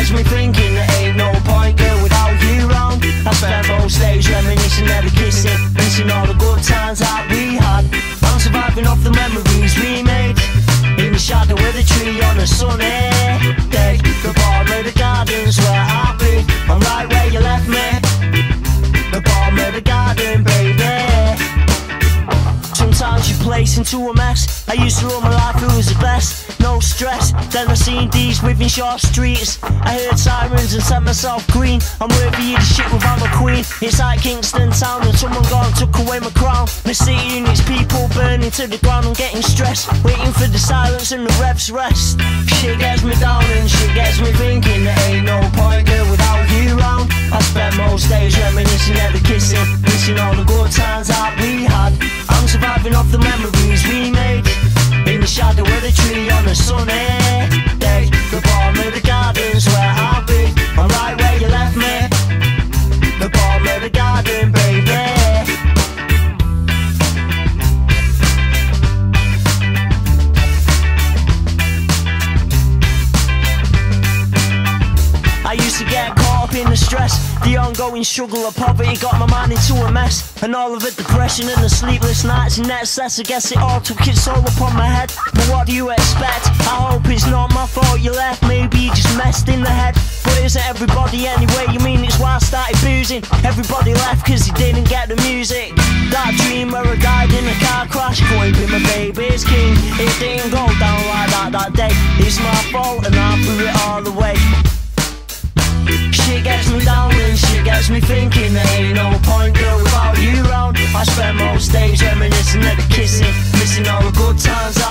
gets me thinking there ain't no point, girl, without you round. I spent most days reminiscing, never kissing, missing all the good times that we had. I'm surviving off the memories we made, in the shadow of the tree on a sunny day. The bottom of the garden's where I'll be, I'm right where you left me. The bottom of the garden, baby. Sometimes you place into a mess. I used to run my life, it was the best, no stress. Then I seen these within short streets, I heard sirens and set myself green. I'm worthy of the shit without a queen. It's like Kingston town and someone gone took away my crown. The city and its people burning to the ground. I'm getting stressed, waiting for the silence and the revs rest. Shit gets me down and shit gets me thinking there ain't no point, girl, without you round. I spent most days reminiscing, never kissing, missing all the good times that we had. I'm surviving off the memories we made, in the shadow of the tree on a sunny day. The bottom of the garden's where I'll be, I'm right where you left me. The bottom of the garden, baby. I used to get caught up in the stress, the ongoing struggle of poverty got my mind into a mess. And all of the depression and the sleepless nights in excess, I guess it all took its toll upon my head. But what do you expect? I hope it's not my fault you left, maybe you just messed in the head. But isn't everybody anyway? You mean it's why I started boozing? Everybody left cause they didn't get the music. That dream where I died in a car crash, couldn't be my baby's king. It didn't go down like that day. It's my fault and I threw it all away. Shit gets me down and shit gets me thinking there ain't no point, girl, without you round. I spend most days reminiscing, never kissing, missing all the good times